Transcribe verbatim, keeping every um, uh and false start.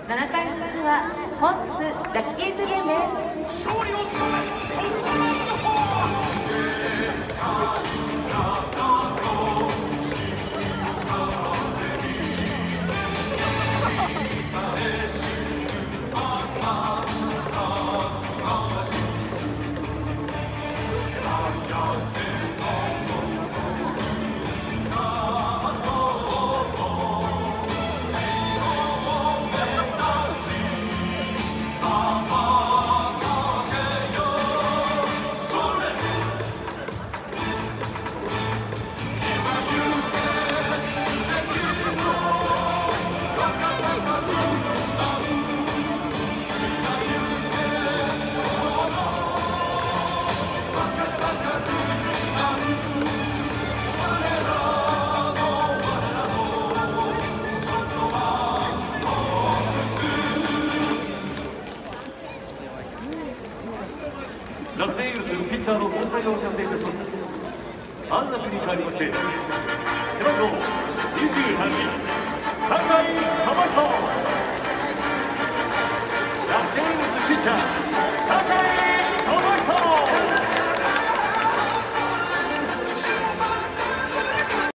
ななかいの曲はホークスラッキーセブンです。 勝利をつかめソフトバンクホー楽天ユースピッチャーの交代をお知らせいたします。安楽に代わりまして背番号にじゅうはち酒井智人、楽天ユースピッチャー